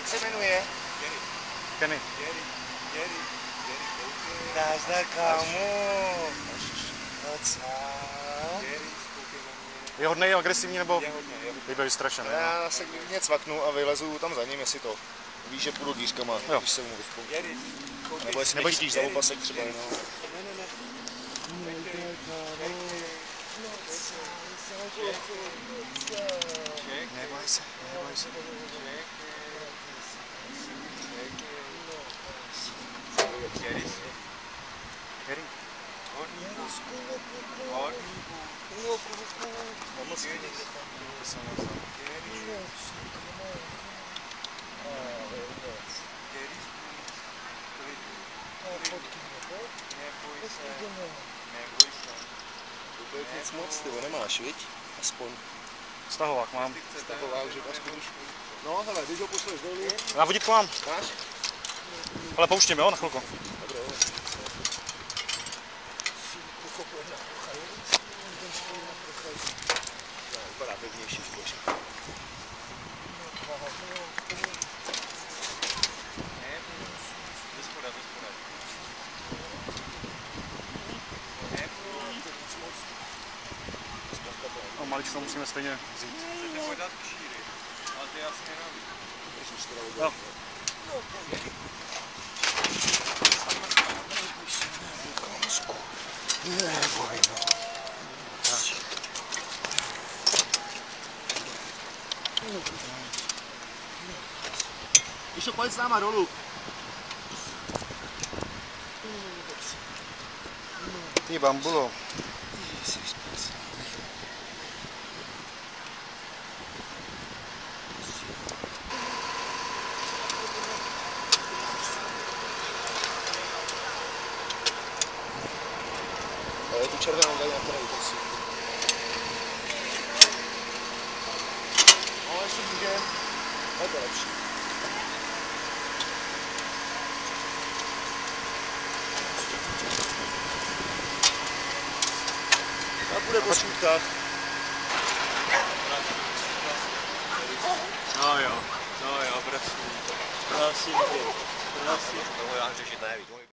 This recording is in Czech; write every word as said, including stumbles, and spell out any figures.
se jmenuje? Kenny. Nazdar, kámo. No co? Je hodnej, agresivní nebo je vystrašený? Já se klidně cvaknu a vylezu tam za ním, jestli to. Víš, že půjdu dýřkama, jo. Když se mu vyspou. Nebo jestli mě chytíš za opasek třeba. No. Neboj se, neboj se. Harry. Vůbec nic moc, ty ho nemáš, viď? Aspoň. Stahovák mám. Stahovák, že aspoň. No hele, když ho pošleš dolů. Já vodítko mám. Máš? Ale pouštím, jo, na chvilku. Dobré, jo. Vypadá pevnější zboží. No, maličko musíme stejně vzít. Ale ty asi nenaví. Jo. Neboj, no. Ještě pojď s náma dolů. Ty bambulo. Ale tu červenou dají na kraji, prosím. No, ještě můžem. To je lepší. A bude po skutkách. No jo, no jo, prosím. Prosím tě, prosím. Toho já řešit neví.